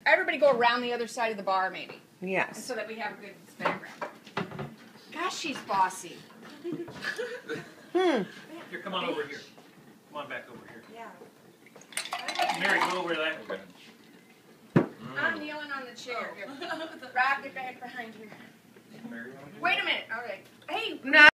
everybody go around the other side of the bar, maybe. Yes. So that we have a good background. Gosh, she's bossy. Here, come on over here. Come on back over here. Yeah. Mary, go over that way. I'm kneeling on the chair. Here. Rob, get back behind here. Wait a minute. Okay. Hey. No.